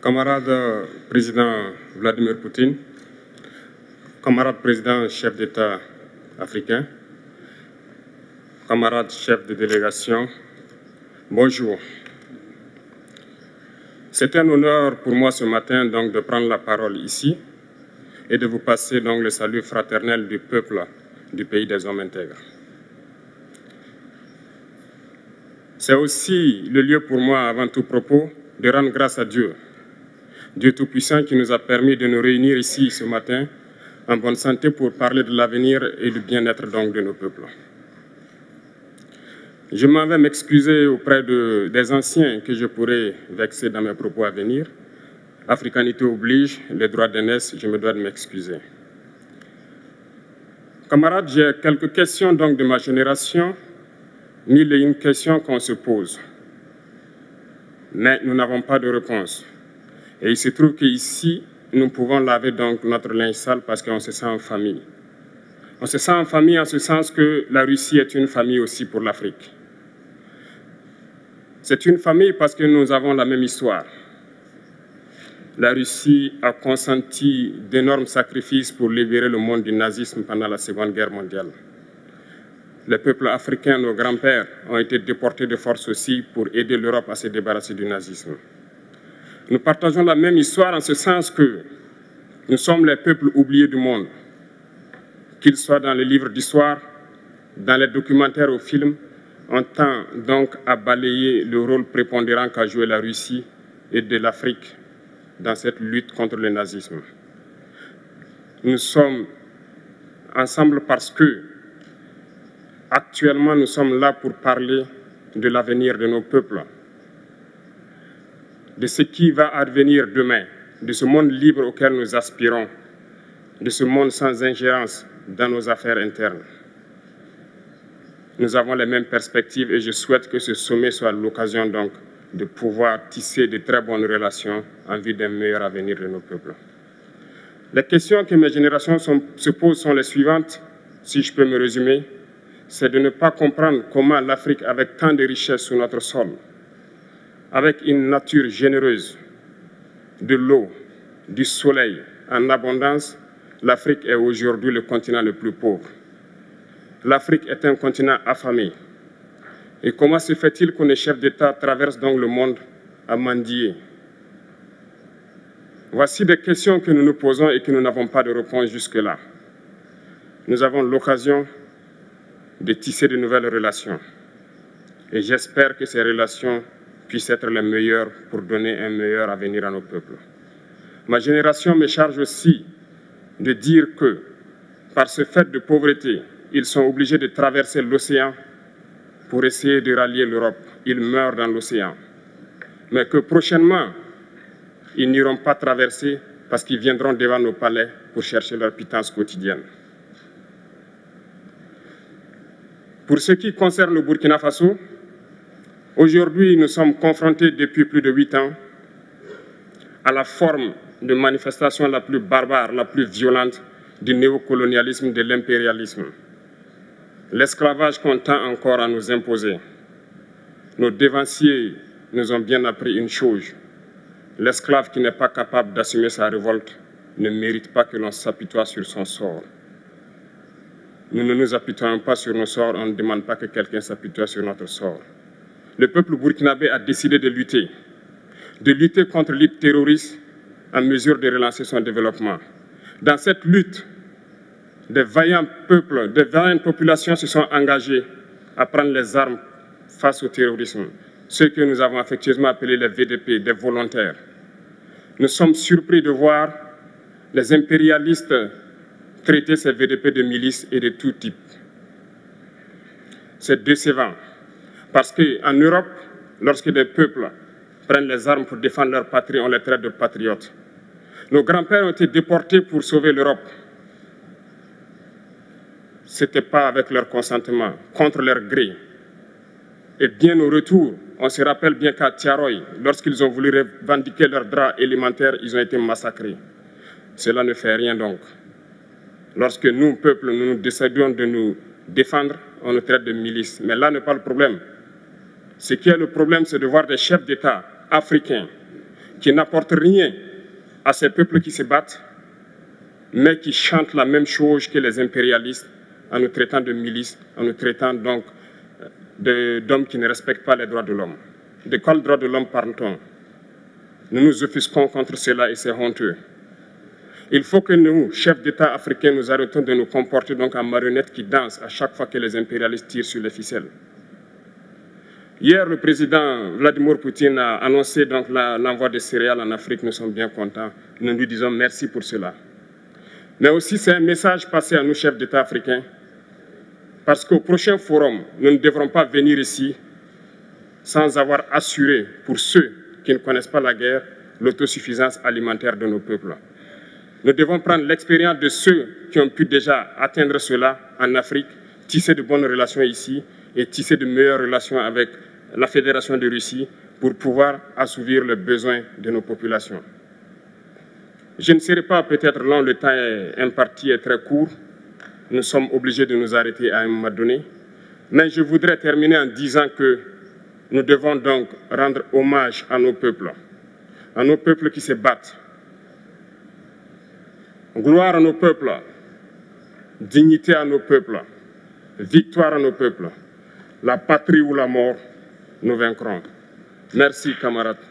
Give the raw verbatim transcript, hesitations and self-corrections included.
Camarade président Vladimir Poutine, camarade président chef d'État africain, camarade chef de délégation, bonjour. C'est un honneur pour moi ce matin donc de prendre la parole ici et de vous passer donc le salut fraternel du peuple du pays des hommes intègres. C'est aussi le lieu pour moi, avant tout propos, de rendre grâce à Dieu, Dieu Tout-Puissant qui nous a permis de nous réunir ici ce matin en bonne santé pour parler de l'avenir et du bien-être donc de nos peuples. Je m'en vais m'excuser auprès de, des anciens que je pourrais vexer dans mes propos à venir. Africanité oblige, les droits d'aînesse, je me dois de m'excuser. Camarades, j'ai quelques questions donc de ma génération, mille et une questions qu'on se pose. Mais nous n'avons pas de réponse. Et il se trouve qu'ici, nous pouvons laver donc notre linge sale parce qu'on se sent en famille. On se sent en famille en ce sens que la Russie est une famille aussi pour l'Afrique. C'est une famille parce que nous avons la même histoire. La Russie a consenti d'énormes sacrifices pour libérer le monde du nazisme pendant la Seconde Guerre mondiale. Les peuples africains, nos grands-pères, ont été déportés de force aussi pour aider l'Europe à se débarrasser du nazisme. Nous partageons la même histoire en ce sens que nous sommes les peuples oubliés du monde, qu'ils soient dans les livres d'histoire, dans les documentaires ou films, on tend donc à balayer le rôle prépondérant qu'a joué la Russie et de l'Afrique dans cette lutte contre le nazisme. Nous sommes ensemble parce que, actuellement, nous sommes là pour parler de l'avenir de nos peuples, de ce qui va advenir demain, de ce monde libre auquel nous aspirons, de ce monde sans ingérence dans nos affaires internes. Nous avons les mêmes perspectives et je souhaite que ce sommet soit l'occasion donc de pouvoir tisser de très bonnes relations en vue d'un meilleur avenir de nos peuples. Les questions que mes générations sont, se posent sont les suivantes, si je peux me résumer. C'est de ne pas comprendre comment l'Afrique, avec tant de richesses sur notre sol, avec une nature généreuse, de l'eau, du soleil en abondance, l'Afrique est aujourd'hui le continent le plus pauvre. L'Afrique est un continent affamé. Et comment se fait-il que les chefs d'État traversent donc le monde à mendier? Voici des questions que nous nous posons et que nous n'avons pas de réponse jusque-là. Nous avons l'occasion de tisser de nouvelles relations. Et j'espère que ces relations puissent être les meilleures pour donner un meilleur avenir à nos peuples. Ma génération me charge aussi de dire que, par ce fait de pauvreté, ils sont obligés de traverser l'océan pour essayer de rallier l'Europe. Ils meurent dans l'océan. Mais que prochainement, ils n'iront pas traverser parce qu'ils viendront devant nos palais pour chercher leur pitance quotidienne. Pour ce qui concerne le Burkina Faso, aujourd'hui, nous sommes confrontés depuis plus de huit ans à la forme de manifestation la plus barbare, la plus violente du néocolonialisme, de l'impérialisme. L'esclavage qu'on tend encore à nous imposer. Nos dévanciers nous ont bien appris une chose. L'esclave qui n'est pas capable d'assumer sa révolte ne mérite pas que l'on s'apitoie sur son sort. Nous ne nous apitoyons pas sur nos sorts, on ne demande pas que quelqu'un s'apitoie sur notre sort. Le peuple burkinabé a décidé de lutter, de lutter contre l'île terroriste en mesure de relancer son développement. Dans cette lutte, des vaillants peuples, des vaillantes populations se sont engagées à prendre les armes face au terrorisme, ceux que nous avons affectueusement appelés les V D P, des volontaires. Nous sommes surpris de voir les impérialistes traiter ces V D P de milices et de tout type. C'est décevant, parce qu'en Europe, lorsque des peuples prennent les armes pour défendre leur patrie, on les traite de patriotes. Nos grands-pères ont été déportés pour sauver l'Europe. Ce n'était pas avec leur consentement, contre leur gré. Et bien au retour, on se rappelle bien qu'à Tiaroy, lorsqu'ils ont voulu revendiquer leurs droits élémentaires, ils ont été massacrés. Cela ne fait rien donc. Lorsque nous, peuple, nous nous décidons de nous défendre, on nous traite de milices. Mais là n'est pas le problème. Ce qui est le problème, c'est de voir des chefs d'État africains qui n'apportent rien à ces peuples qui se battent, mais qui chantent la même chose que les impérialistes en nous traitant de milices, en nous traitant donc d'hommes qui ne respectent pas les droits de l'homme. De quels droits de l'homme parle-t-on? Nous nous offusquons contre cela et c'est honteux. Il faut que nous, chefs d'État africains, nous arrêtons de nous comporter donc en marionnettes qui dansent à chaque fois que les impérialistes tirent sur les ficelles. Hier, le président Vladimir Poutine a annoncé donc l'envoi de céréales en Afrique. Nous sommes bien contents. Nous lui disons merci pour cela. Mais aussi, c'est un message passé à nous, chefs d'État africains, parce qu'au prochain forum, nous ne devrons pas venir ici sans avoir assuré, pour ceux qui ne connaissent pas la guerre, l'autosuffisance alimentaire de nos peuples. Nous devons prendre l'expérience de ceux qui ont pu déjà atteindre cela en Afrique, tisser de bonnes relations ici et tisser de meilleures relations avec la Fédération de Russie pour pouvoir assouvir les besoins de nos populations. Je ne serai pas peut-être long, le temps est imparti est très court. Nous sommes obligés de nous arrêter à un moment donné. Mais je voudrais terminer en disant que nous devons donc rendre hommage à nos peuples, à nos peuples qui se battent. Gloire à nos peuples, dignité à nos peuples, victoire à nos peuples. La patrie ou la mort, nous vaincrons. Merci, camarades.